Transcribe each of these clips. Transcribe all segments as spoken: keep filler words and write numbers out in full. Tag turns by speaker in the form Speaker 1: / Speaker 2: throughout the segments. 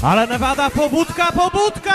Speaker 1: Ale Nevada, pobudka, pobudka!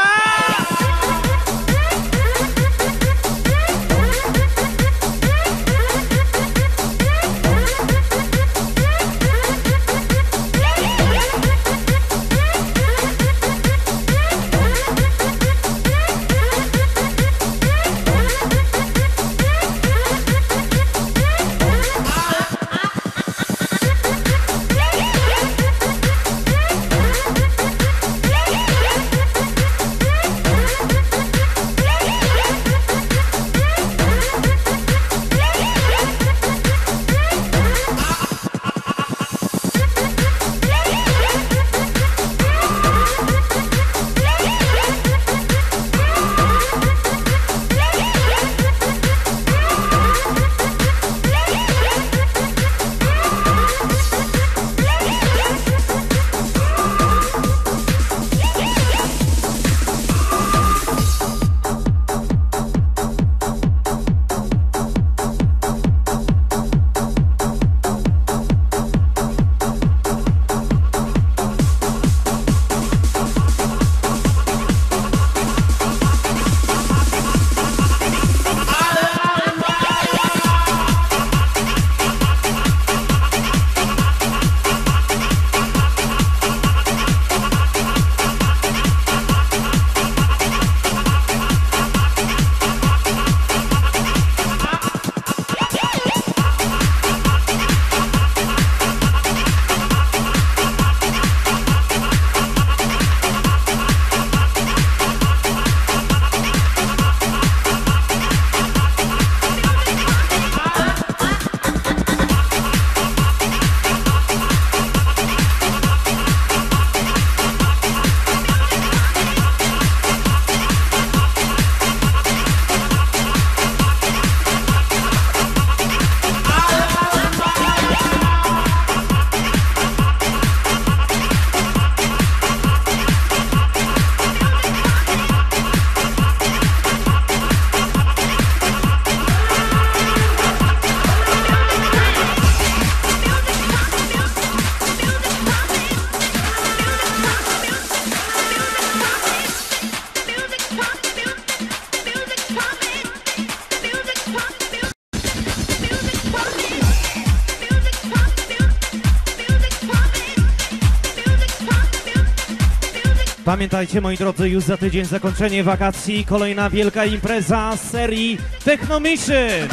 Speaker 1: Pamiętajcie, moi drodzy, już za tydzień zakończenie wakacji, kolejna wielka impreza z serii Techno Mission.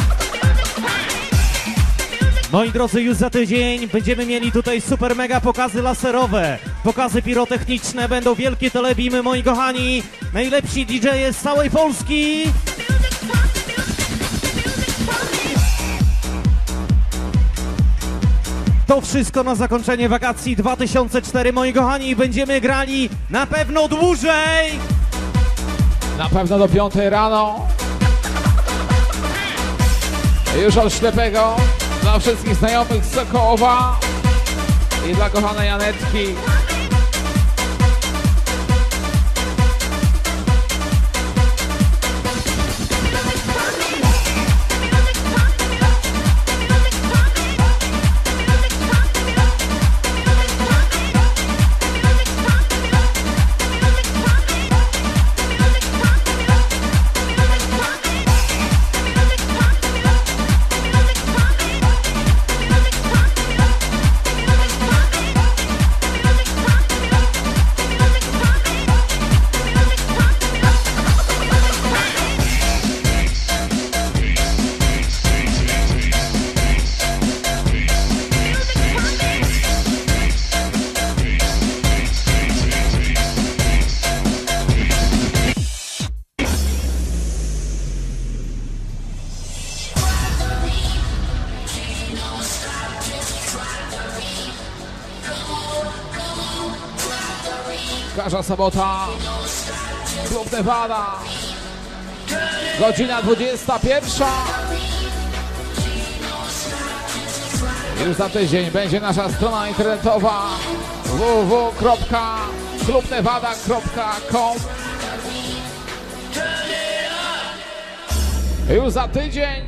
Speaker 1: Moi drodzy, już za tydzień będziemy mieli tutaj super mega pokazy laserowe, pokazy pirotechniczne, będą wielkie telebimy, moi kochani, najlepsi D J z całej Polski. To wszystko na zakończenie wakacji dwa tysiące cztery, moi kochani, będziemy grali na pewno dłużej.
Speaker 2: Na pewno do piątej rano. Już od ślepego dla wszystkich znajomych z Sokołowa i dla kochanej Anetki. Każda sobota, Klub Nevada, godzina dwudziesta pierwsza. Już za tydzień będzie nasza strona internetowa w w w kropka klub nevada kropka com. Już za tydzień.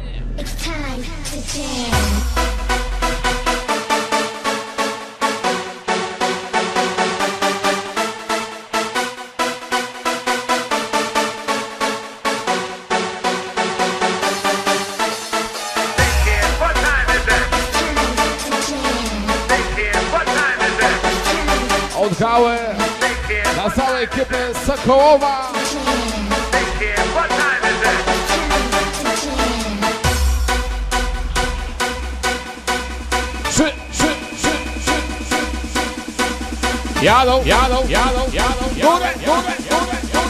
Speaker 2: od Gały dla całej ekipy z Sokołowa. Trzy, trzy, trzy, trzy, trzy. Jadą, jadą, jadą, jadą, górę, górę, górę, górę.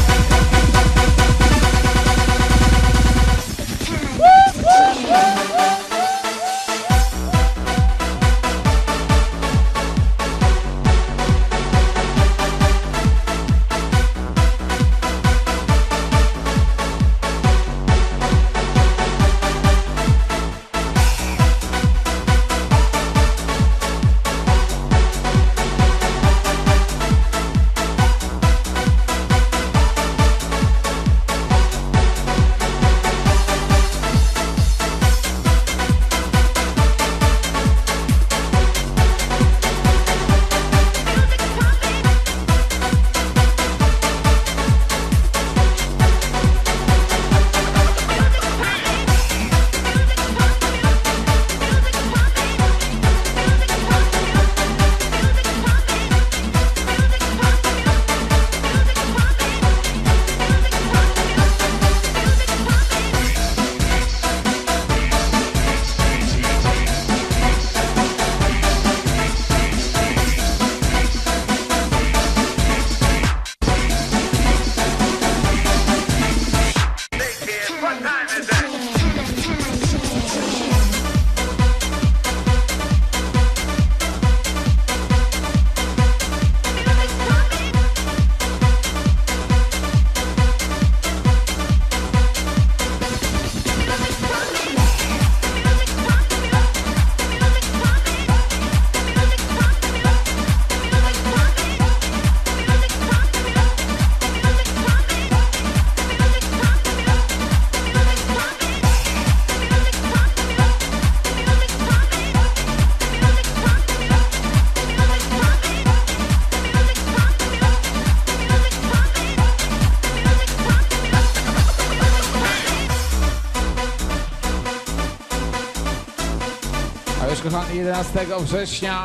Speaker 2: Kochani, jedenastego września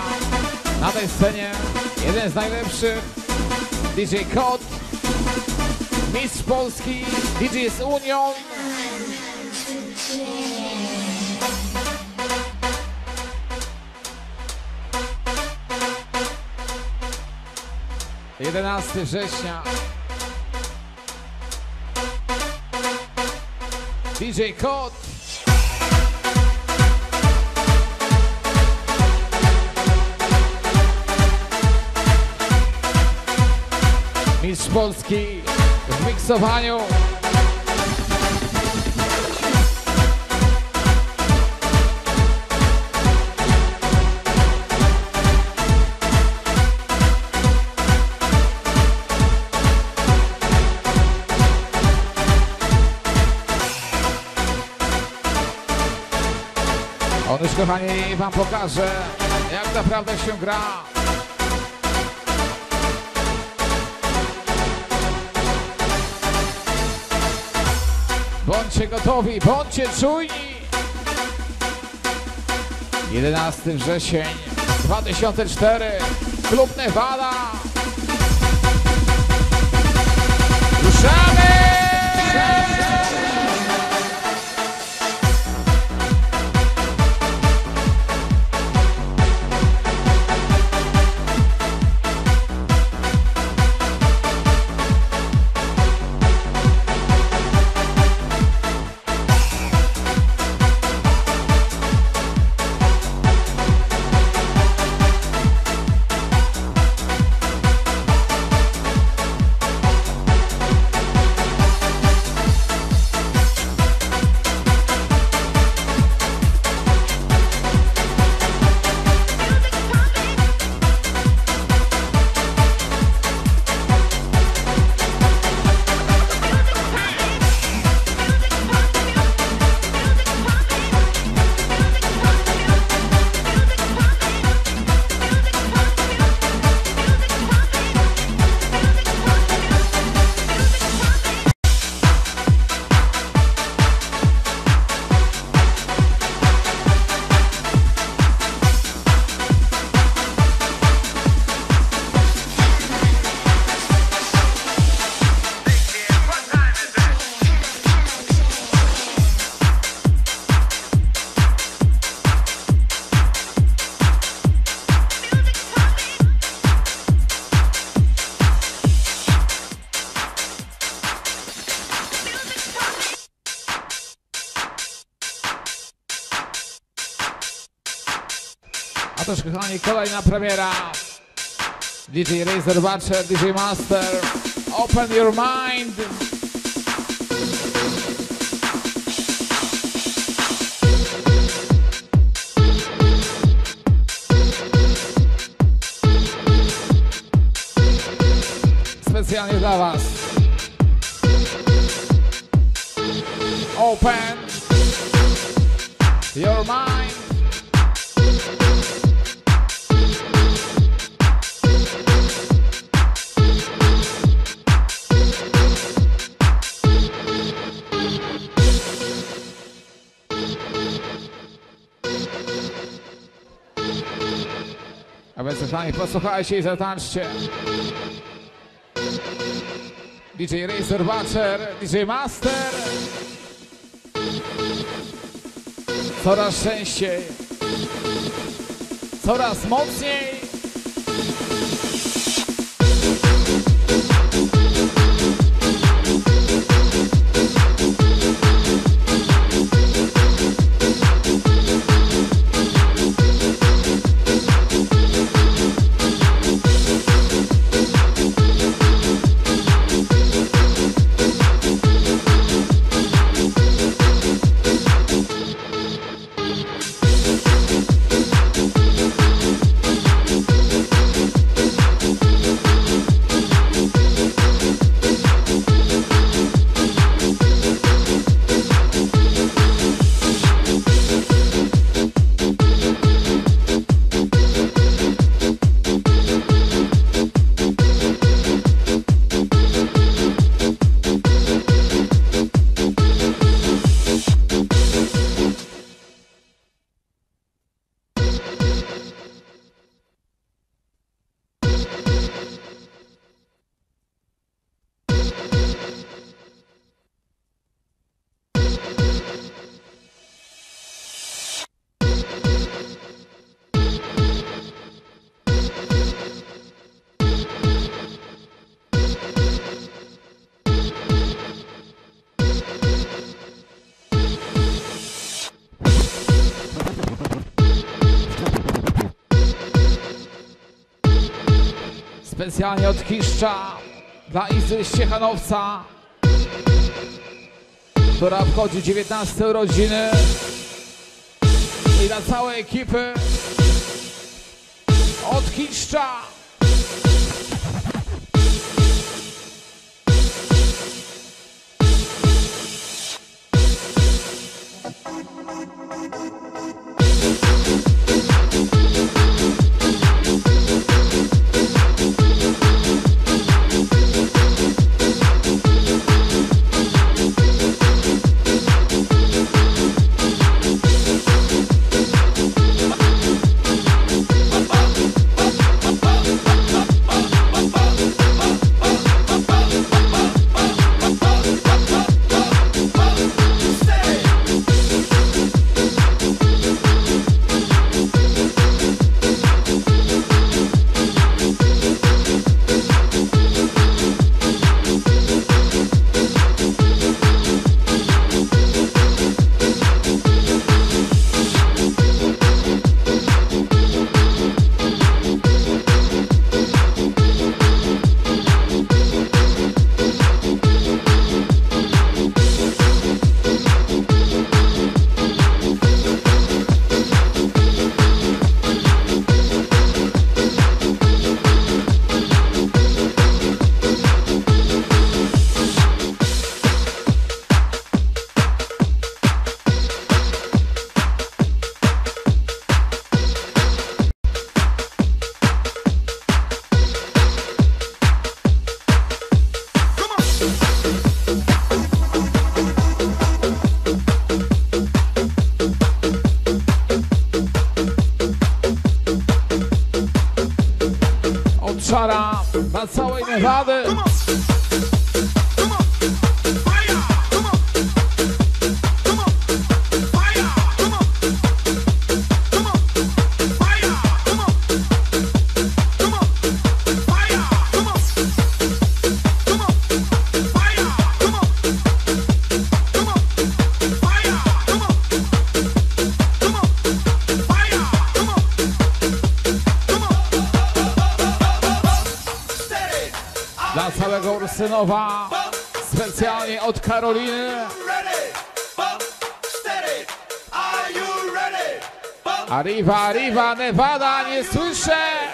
Speaker 2: na tej scenie jeden z najlepszych D J Kot, mistrz Polski, D J z Unią. jedenastego września D J Kot. Mistrz Polski w miksowaniu. On już, kochani, wam pokaże, jak naprawdę się gra. Bądźcie gotowi, bądźcie czujni. jedenastego września dwa tysiące cztery, Klub Nevada. Ruszamy! też, kochani, kolejna premiera. D J Razor Butcher, D J Master, Open Your Mind. Specjalnie dla was. Open Your Mind. A więc, kochani, posłuchajcie i zatańczcie. D J Razor Butcher, D J Master. Coraz częściej, coraz mocniej. Specjalnie od Kiszcza dla Izy Ściechanowca, która obchodzi dziewiętnaste urodziny, i dla całej ekipy od Kiszcza. Szara na całej Nevady. Dla całego Ursynowa, specjalnie od Karoliny. Arriva, arriva, Nevada, nie słyszę!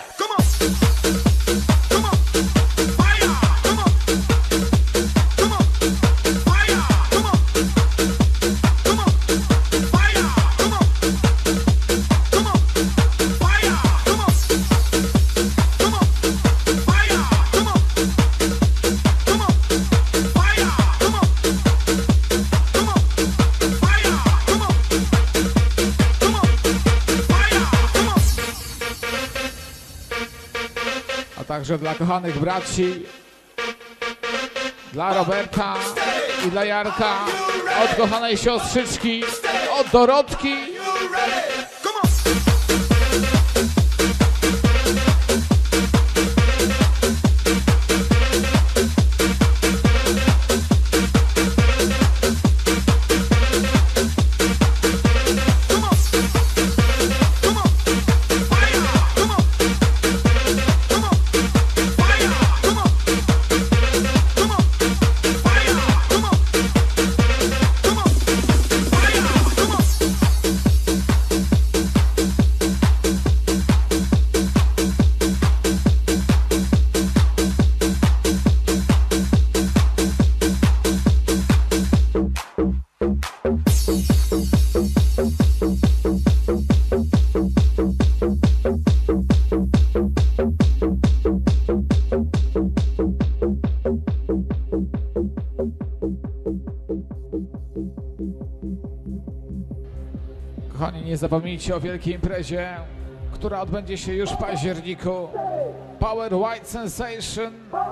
Speaker 2: Także dla kochanych braci, dla Roberta i dla Jarka, od kochanej siostrzyczki, od Dorotki. Kochani, nie zapomnijcie o wielkiej imprezie, która odbędzie się już w październiku. Power White Sensation.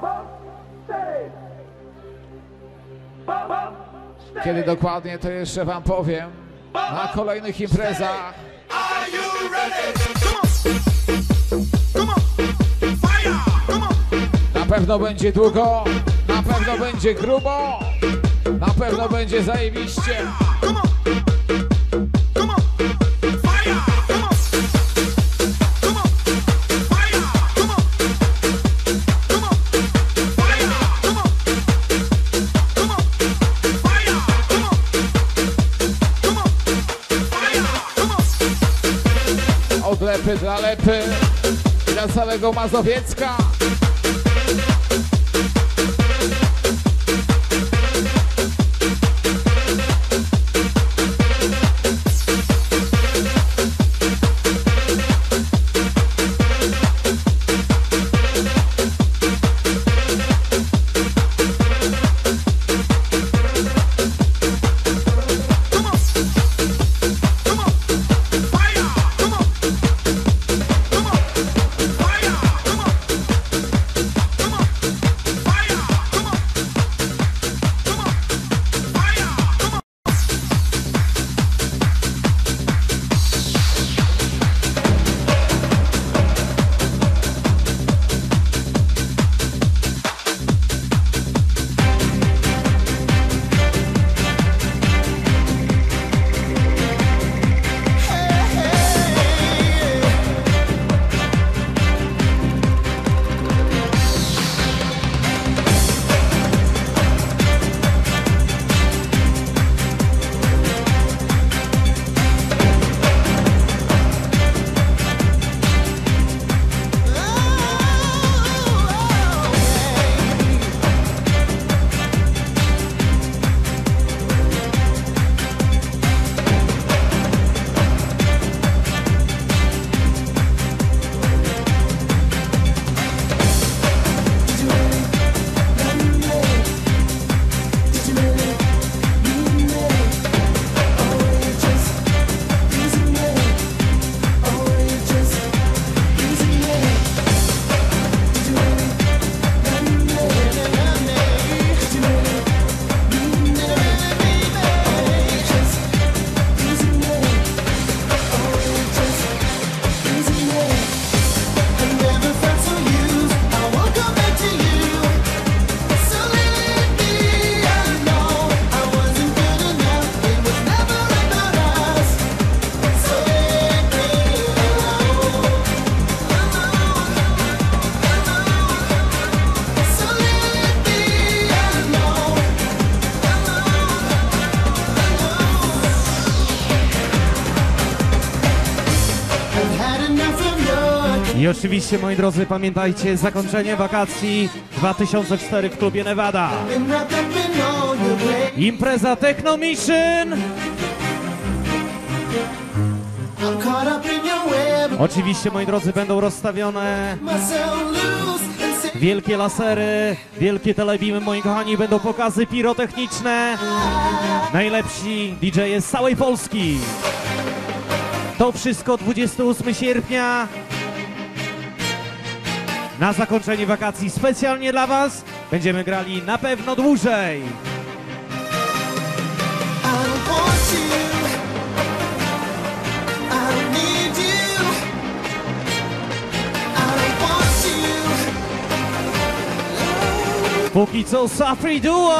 Speaker 2: Kiedy dokładnie, to jeszcze wam powiem na kolejnych imprezach. Na pewno będzie długo, na pewno będzie grubo, na pewno będzie zajebiście. Lepy dla Lepy, dla całego Mazowiecka.
Speaker 1: I oczywiście, moi drodzy, pamiętajcie, zakończenie wakacji dwa tysiące cztery w klubie Nevada. Impreza Techno Mission. Oczywiście, moi drodzy, będą rozstawione wielkie lasery, wielkie telebimy, moi kochani, będą pokazy pirotechniczne. Najlepsi D J z całej Polski. To wszystko dwudziestego ósmego sierpnia. Na zakończenie wakacji specjalnie dla Was. Będziemy grali na pewno dłużej. Póki co Safri Duo!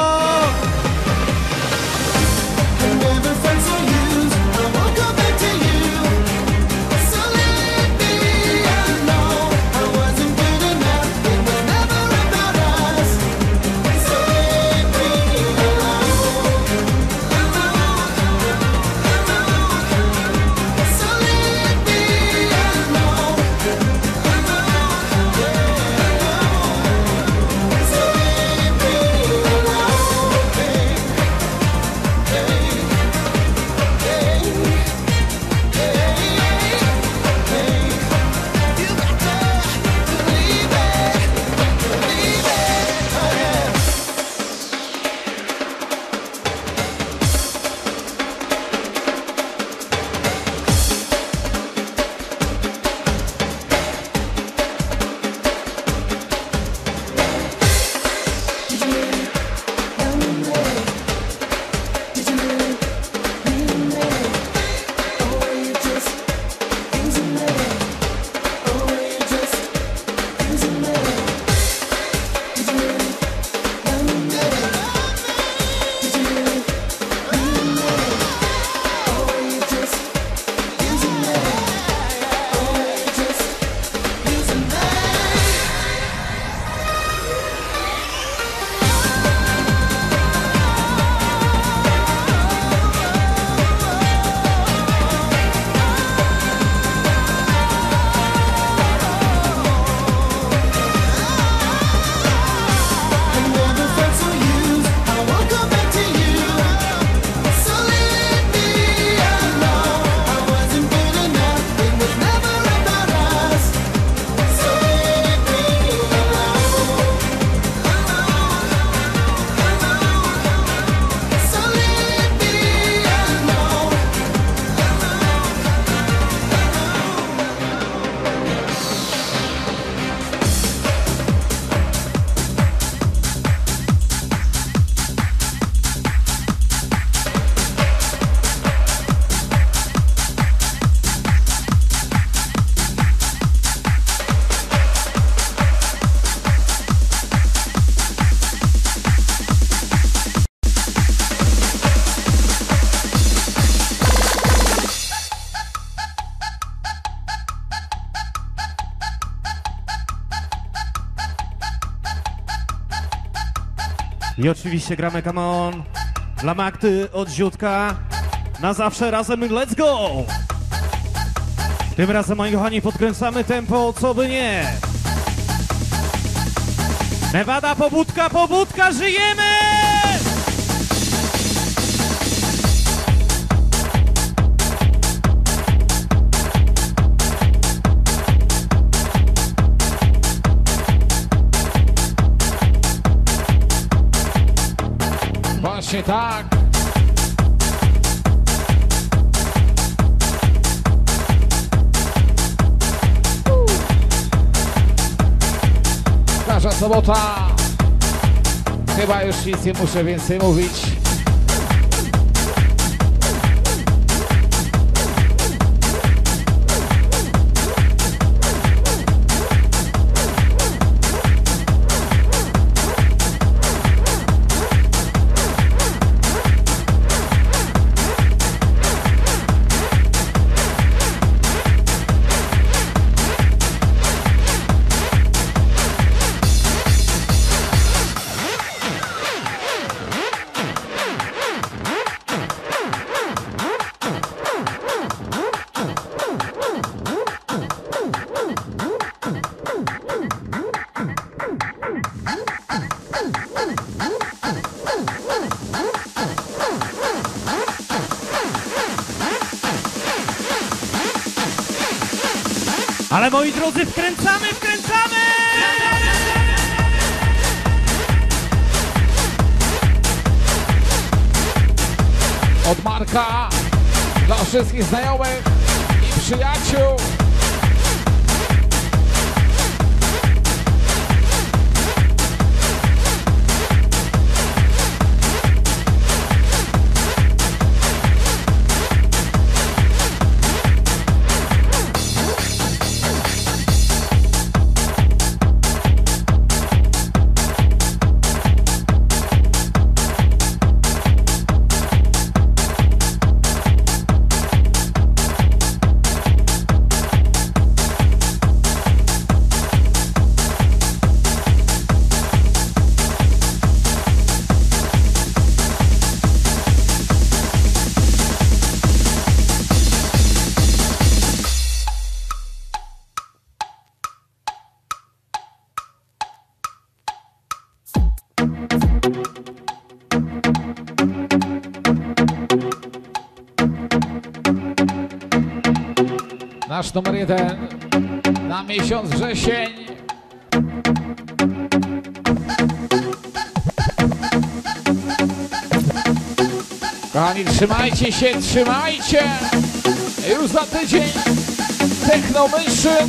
Speaker 1: I oczywiście gramy Come On dla Magdy od Ziutka. Na zawsze razem let's go! Tym razem, moi kochani, podkręcamy tempo, co by nie. Nevada, pobudka, pobudka, żyjemy!
Speaker 2: Właśnie tak. Każda sobota. Chyba już nic nie muszę więcej mówić.
Speaker 1: Ale moi drodzy, wkręcamy, wkręcamy!
Speaker 2: Od Marka dla wszystkich znajomych i przyjaciół. Nasz numer jeden na miesiąc wrzesień. Kochani, trzymajcie się, trzymajcie! Już za tydzień Techno Mission.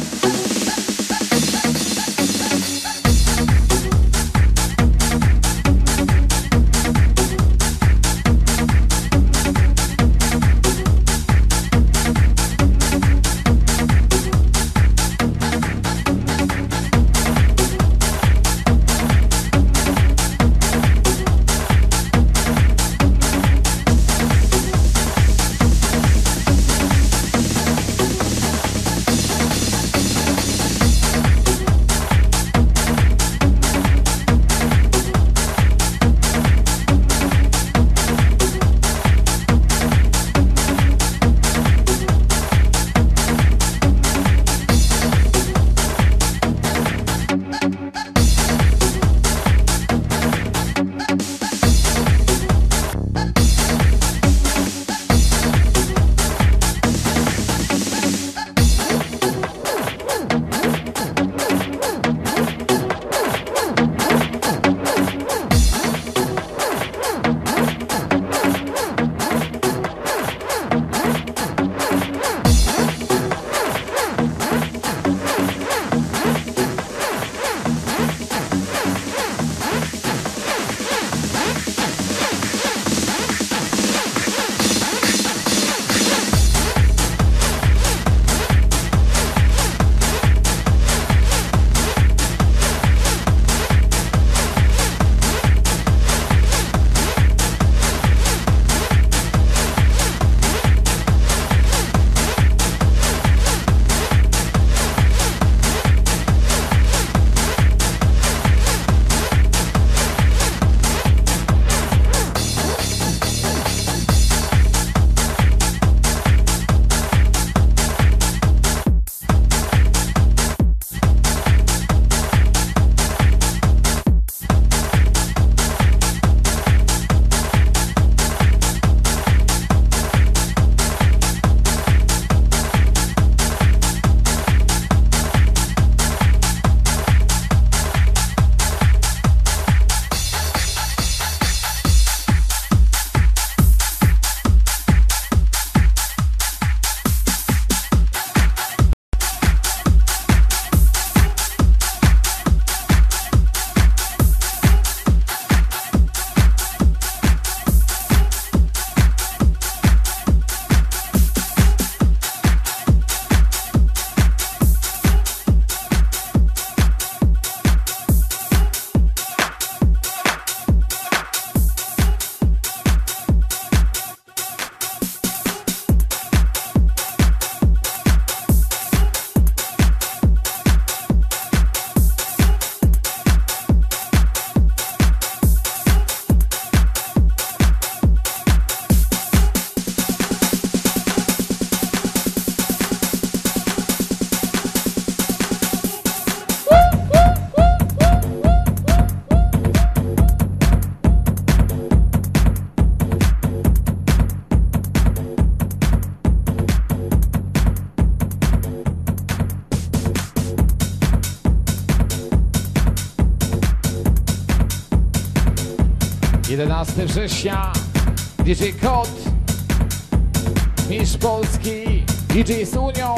Speaker 2: jedenastego września D J Kot, mistrz Polski, D J z Unią.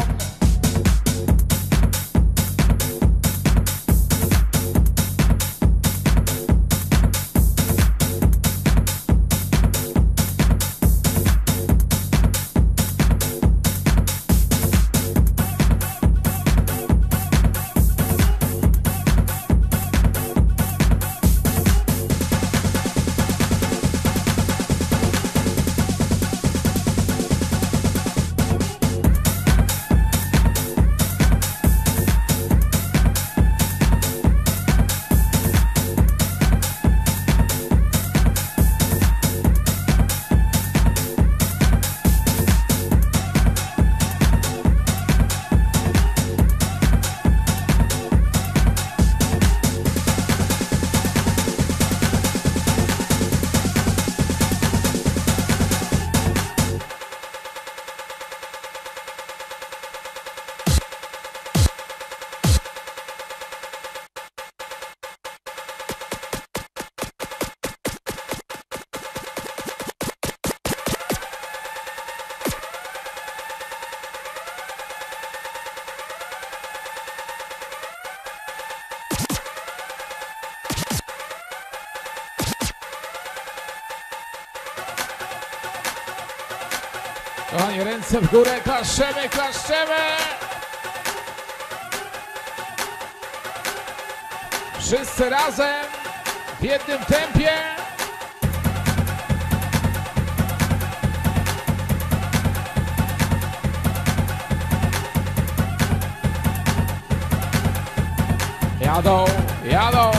Speaker 2: Kochani, ręce w górę, klaszczemy, klaszczemy! Wszyscy razem, w jednym tempie. Jadą, jadą.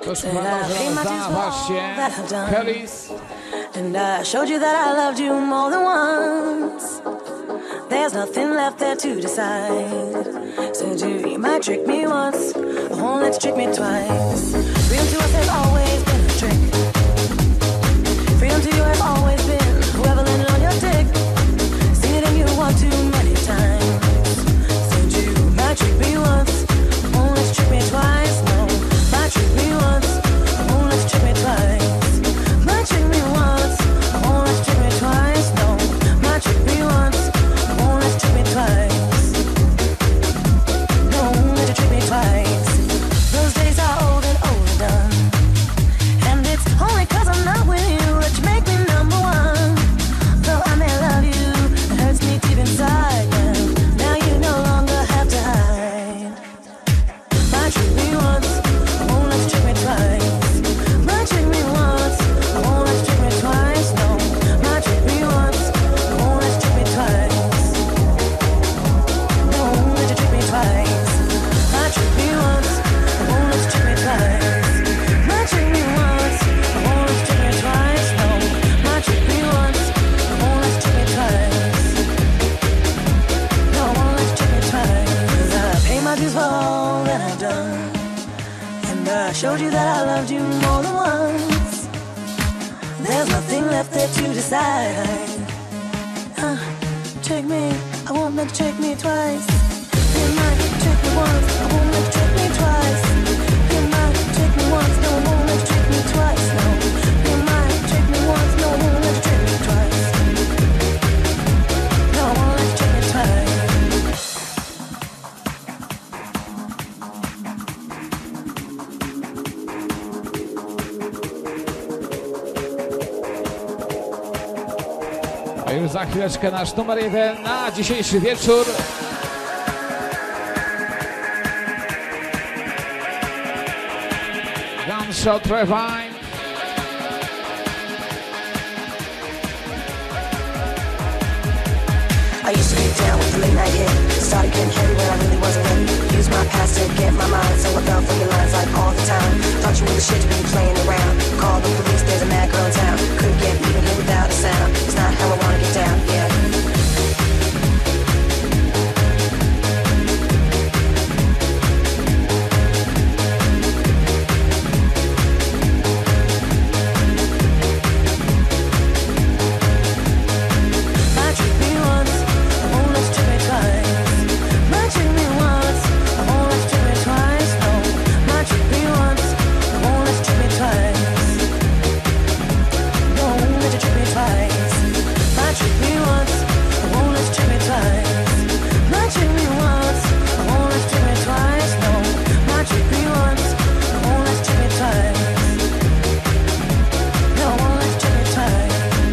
Speaker 2: Już bardzo znana właśnie Kellys.
Speaker 3: And I showed you that I loved you more than once. There's nothing left there to decide. Said you, you might trick me once, I won't let you trick me twice. Freedom to us has always been a trick. Freedom to you has always been whoever landed on your dick. Seen it and you want too many times. Said you might trick me once, I won't let you trick me twice. No, might trick me once, I won't let you trick me twice. Might trick me once, I won't let you trick me twice. No, might trick me once, I won't let you trick me twice. No, won't let you trick me twice. Those days are old and overdone, and it's only 'cause I'm not with you that you make me number one. Though I may love you, it hurts me deep inside now. Now you no longer have to hide. Might trick me once, I won't let you trick me twice. Might trick me once, I won't let you trick me twice. No, might trick me once, I won't let you trick me twice. No, won't let you trick me twice. Might trick me once, I won't let you trick me twice. Might trick me once, I won't let you trick me twice. No, might trick me once, I won't let you trick me twice. No, I won't let you trick me twice. 'Cause I pay my dues for all that I've done, and I showed you that I loved you more than once. There's nothing left there to decide. Uh, trick me, I won't let you trick me twice. You might trick me once, I won't let you trick me twice. You might trick me once, no, I won't let you trick me twice. No, you might trick me once, no, I won't let you trick me twice. No, I won't let you trick me twice.
Speaker 2: A już za chwileczkę nasz numer jeden na dzisiejszy wieczór. Gunshot Revive.
Speaker 3: I used to get down with the late night hit. Started getting heavy when I really wasn't ready. Used my past to get my mind, so I fell for your lines like all the time. Thought you were the shit to be playing around. Call the police, there's a mad girl in town. Couldn't get even here without a sound. It's not how I wanna get down, yeah. Might trick me once, I won't let you trick me twice. Might trick me once, I won't let you trick me twice. No, might trick me once, I won't let you trick me twice. No, I won't let you trick me twice. Might trick me once, I won't let you trick me twice. Might trick me once, I won't let you trick me twice. No, might trick me once, I won't let you trick me twice. No, I won't let you trick me twice.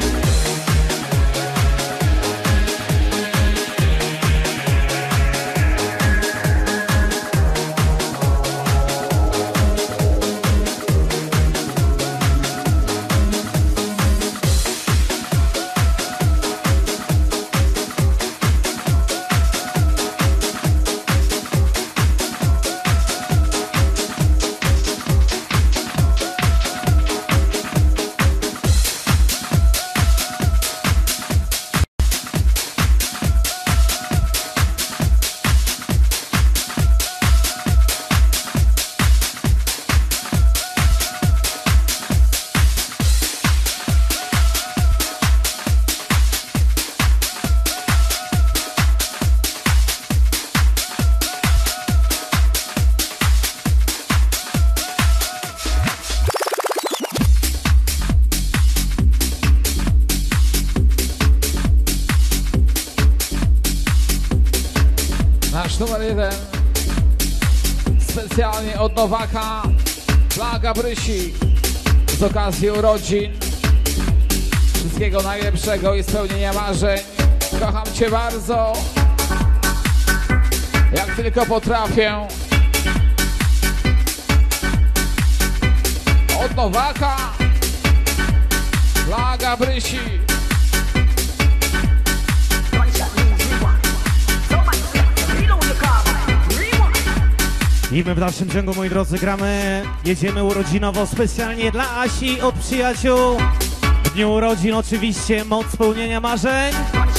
Speaker 2: Nasz numer jeden. Specjalnie od Nowaka dla Gabrysi z okazji urodzin. Wszystkiego najlepszego i spełnienia marzeń. Kocham cię bardzo. Jak tylko potrafię. Od Nowaka dla Gabrysi.
Speaker 1: I my w dalszym ciągu, moi drodzy, gramy, jedziemy urodzinowo specjalnie dla Asi od przyjaciół. W dniu urodzin oczywiście moc spełnienia marzeń.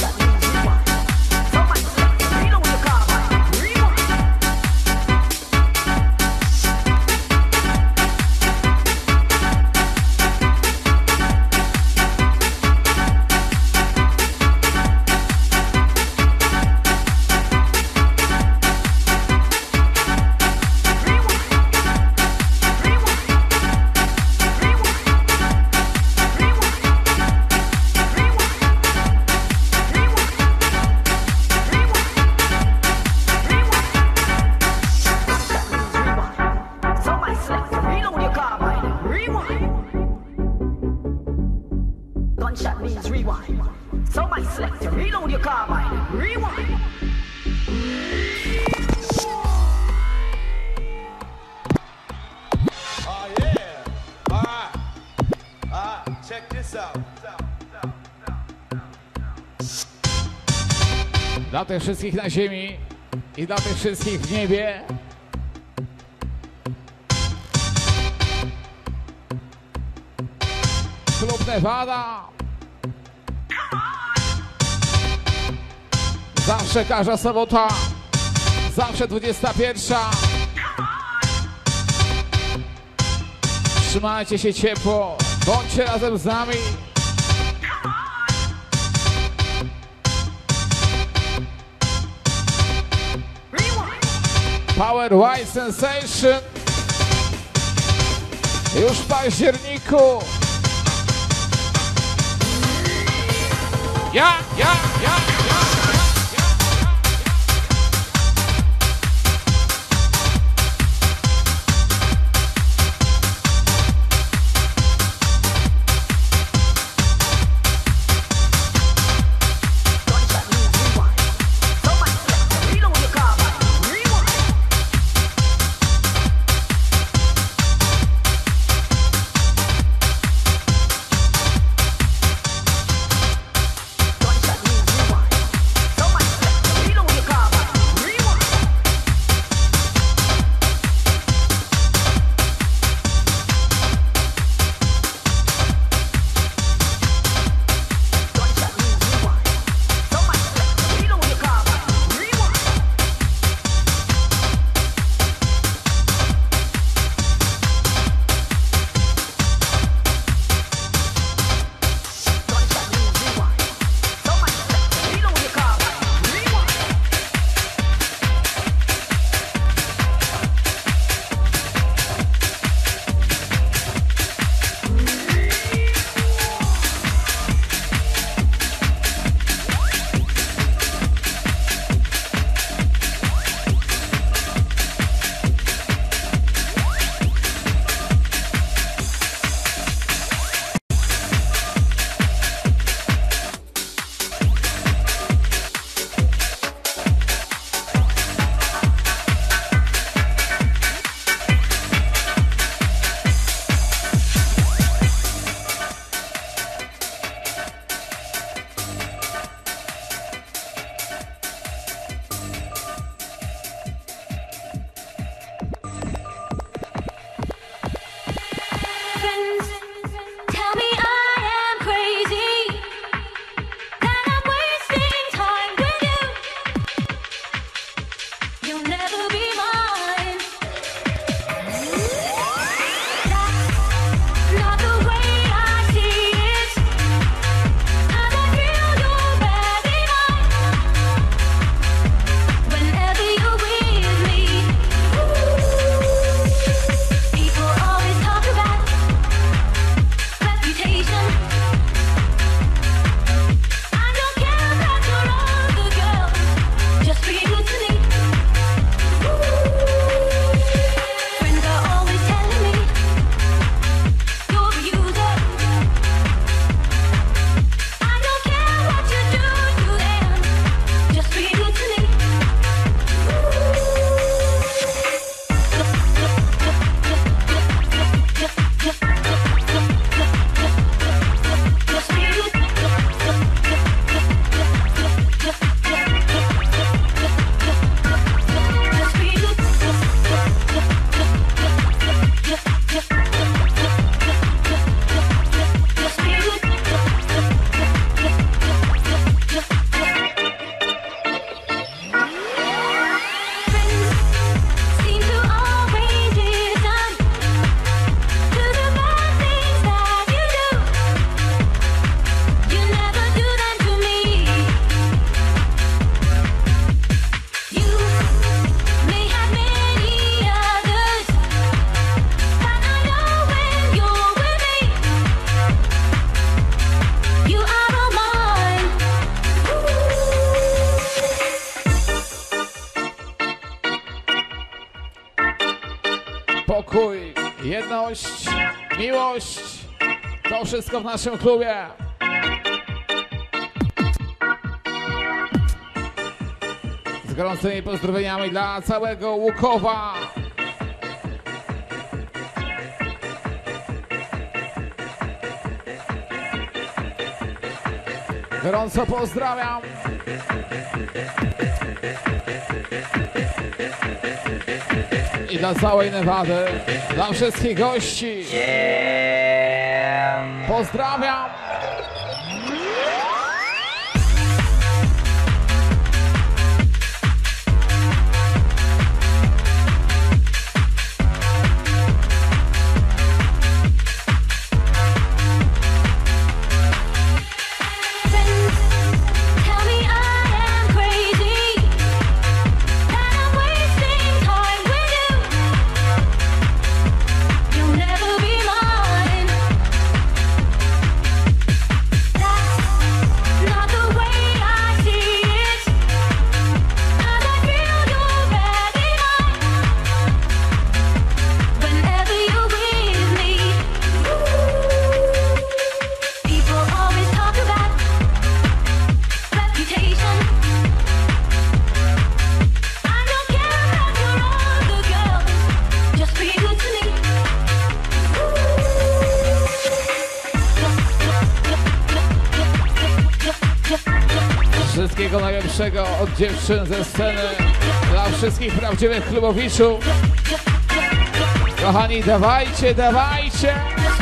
Speaker 2: Dla tych wszystkich na ziemi i dla tych wszystkich w niebie. Klub Nevada. Zawsze każda sobota. Zawsze dwudziesta pierwsza. Trzymajcie się ciepło. Bądźcie razem z nami. Power White Sensation już w październiku. Ja, ja, ja, ja. spokój, jedność, miłość. To wszystko w naszym klubie. Z gorącymi pozdrowieniami dla całego Łukowa. Gorąco pozdrawiam. I dla całej Nevady, dla wszystkich gości. Pozdrawiam. Wszystkiego najlepszego od dziewczyn ze sceny dla wszystkich prawdziwych klubowiczów. Kochani, dawajcie, dawajcie!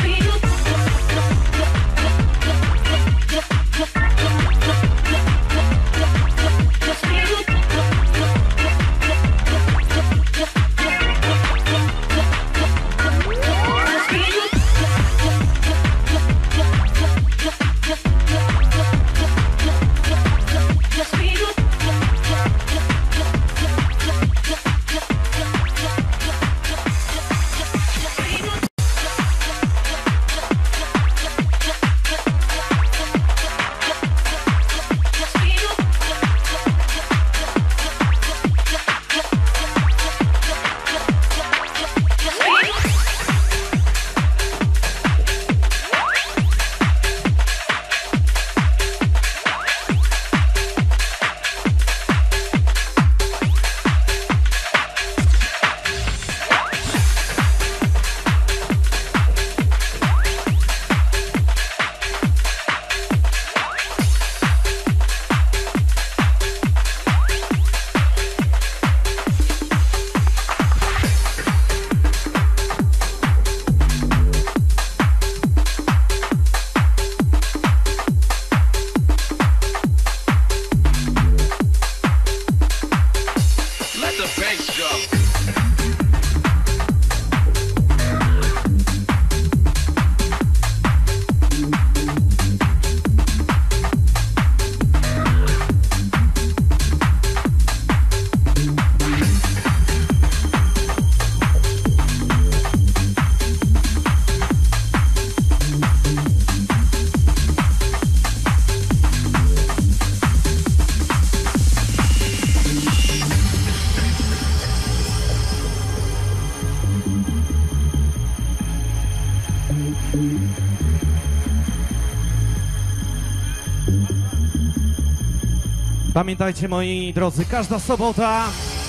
Speaker 1: Pamiętajcie, moi drodzy, każda sobota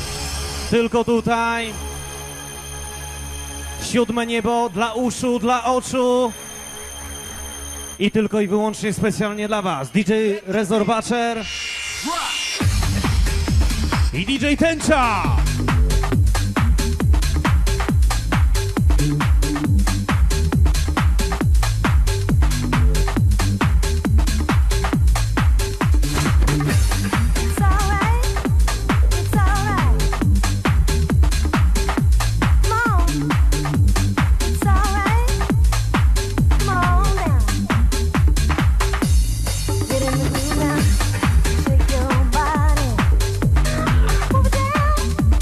Speaker 1: tylko tutaj. Siódme niebo dla uszu, dla oczu. I tylko i wyłącznie specjalnie dla was. D J Rezorbacher i D J Tęcza.
Speaker 3: Shake your body, move it down.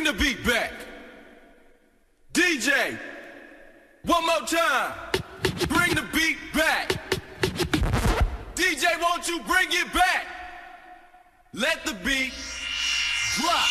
Speaker 4: the beat back. D J, one more time. Bring the beat back. D J, won't you bring it back? Let the beat drop.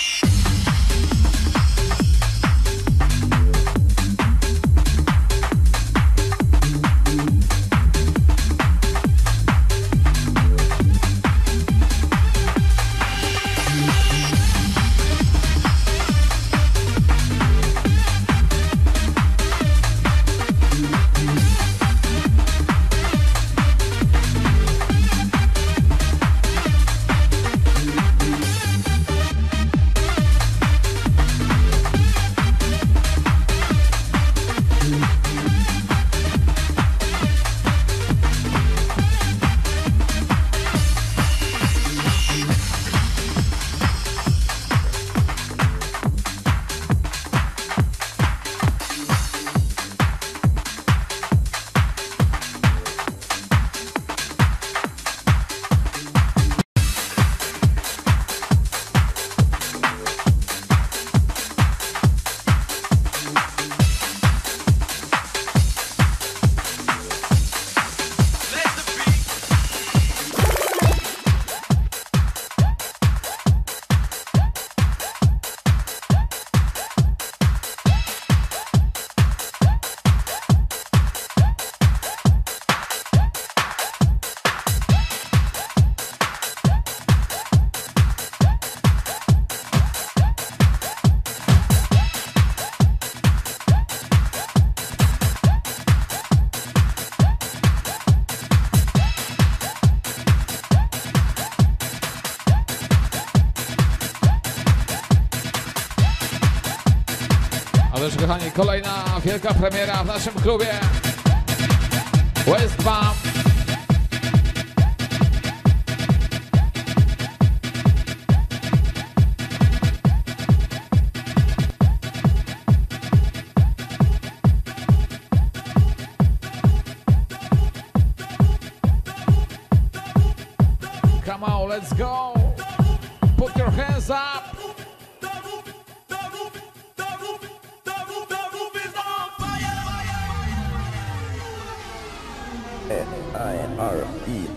Speaker 2: Ależ kochani, kolejna wielka premiera w naszym klubie West Bam. Come on, let's go. Put your hands up.
Speaker 5: N I R E.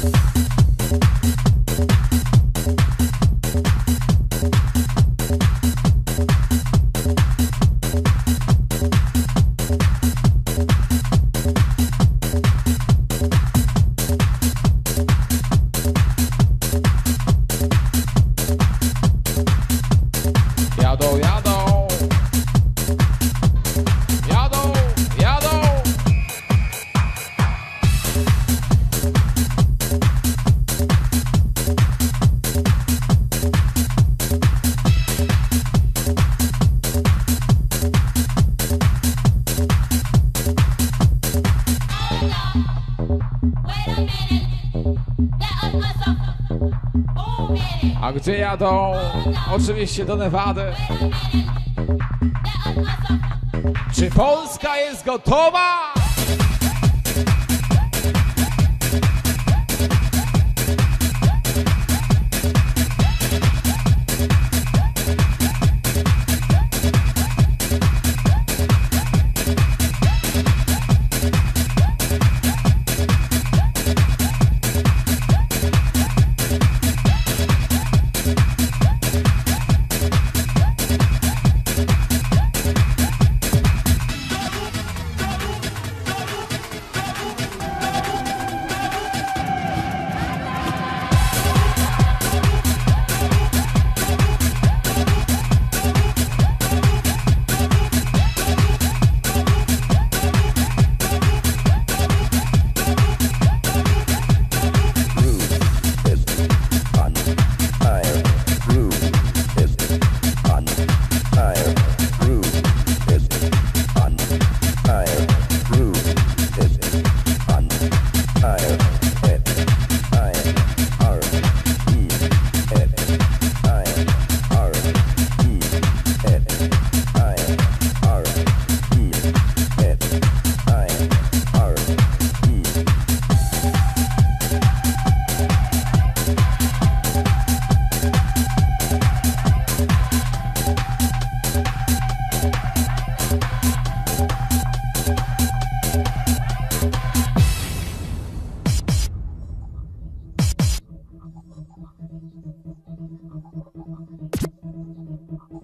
Speaker 2: Jadą, jadą. Jadą, jadą. A gdzie jadą? Oczywiście do Nevady. Czy Polska jest gotowa?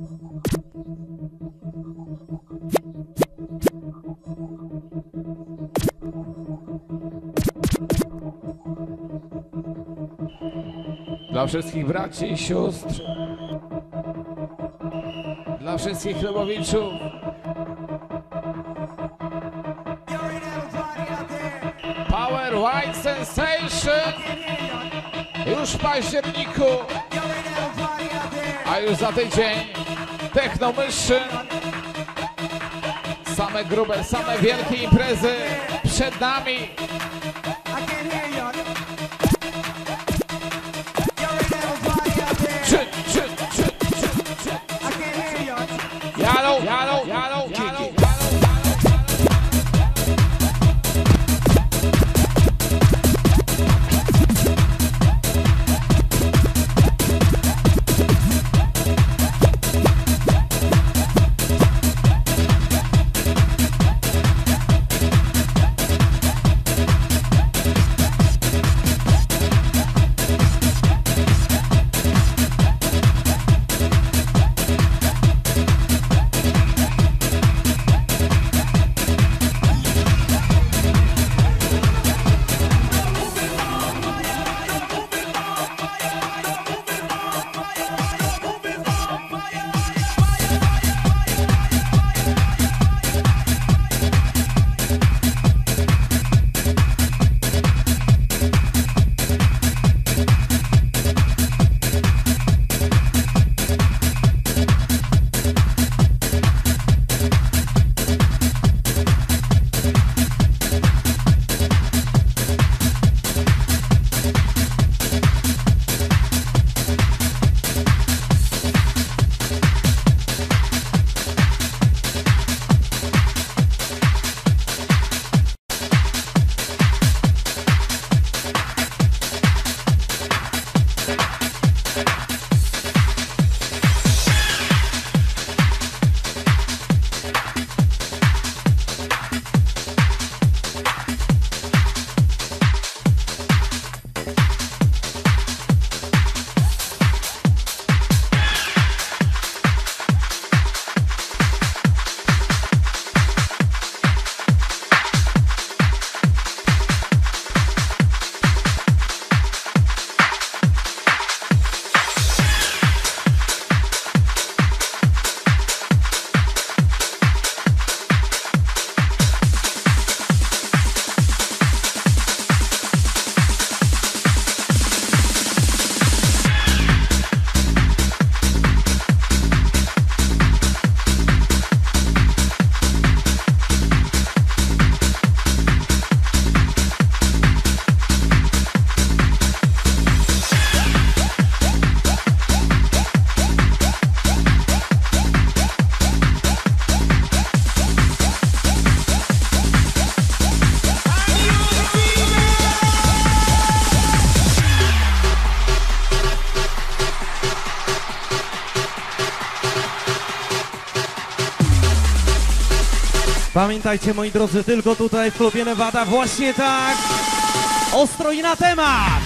Speaker 2: Dla wszystkich braci i sióstr, dla wszystkich chlebowiczów, Power White Sensation już w październiku, a już za tydzień Techno Mission. Same grube, same wielkie imprezy przed nami. Czy, czy, czy, czy, czy. Jadą, jadą, jadą, jadą.
Speaker 1: Pamiętajcie, moi drodzy, tylko tutaj w klubie Nevada właśnie tak ostro i na temat.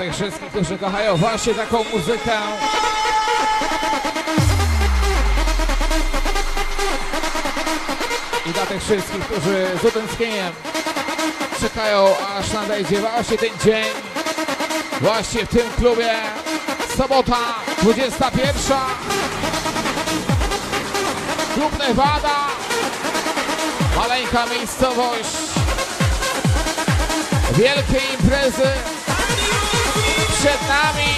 Speaker 2: tych wszystkich, którzy kochają właśnie taką muzykę. I dla tych wszystkich, którzy z utęsknieniem czekają, aż nadejdzie właśnie ten dzień. Właśnie w tym klubie. Sobota, dwudziesta pierwsza. Klub Nevada. Maleńka miejscowość. Wielkie imprezy przed nami.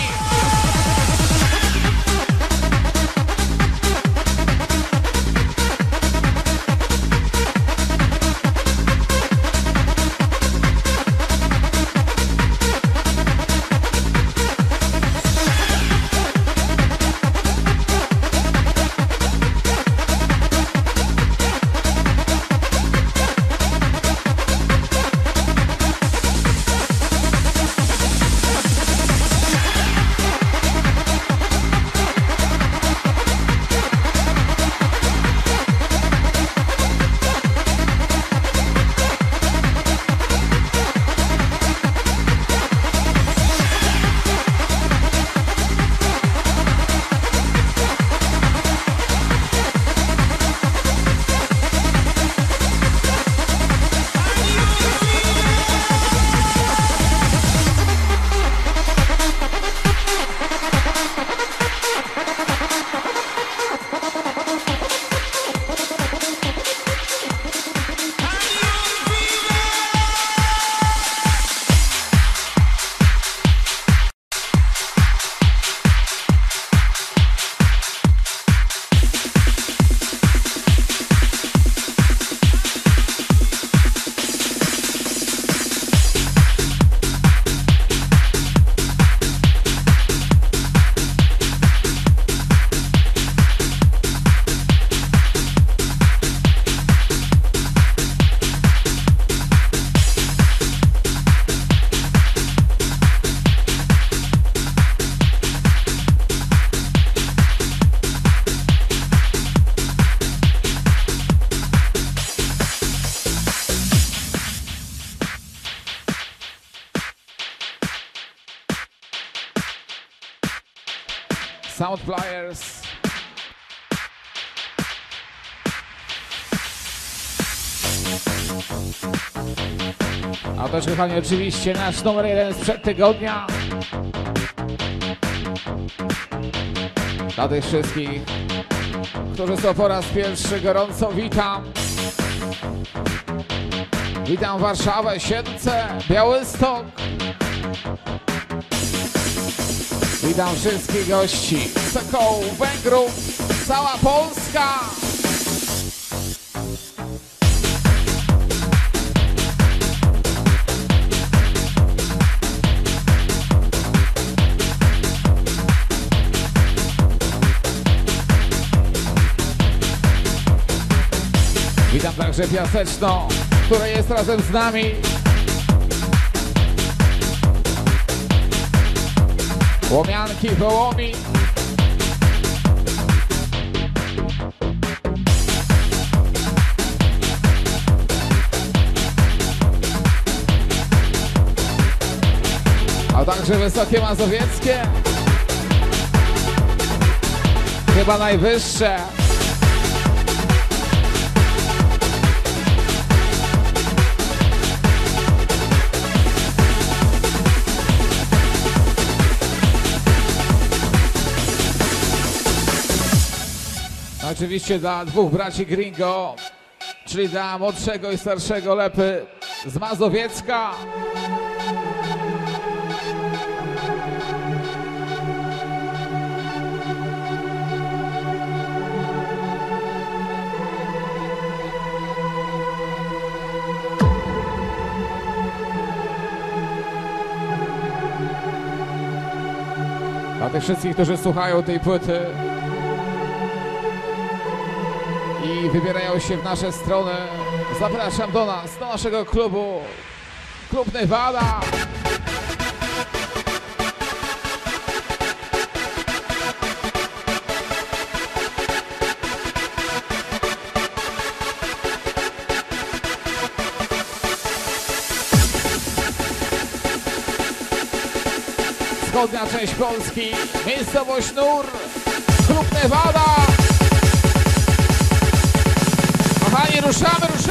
Speaker 2: Sound Flyers. A też, kochani, oczywiście nasz numer jeden sprzed tygodnia. Dla tych wszystkich, którzy są po raz pierwszy, gorąco witam. Witam Warszawę, Siedlce, Białystok. Witam wszystkich gości, Sokołów, Węgrów, cała Polska. Witam także Piaseczno, które jest razem z nami. Łomianki, Wołomi. A także Wysokie Mazowieckie. Chyba najwyższe. Oczywiście dla dwóch braci Gringo, czyli dla młodszego i starszego Lepy z Mazowiecka. Dla tych wszystkich, którzy słuchają tej płyty i wybierają się w nasze strony, zapraszam do nas, do naszego klubu, Klub Nevada. wschodnia część Polski, miejscowość Nur, klub Nevada. Kochani, ruszamy, ruszamy.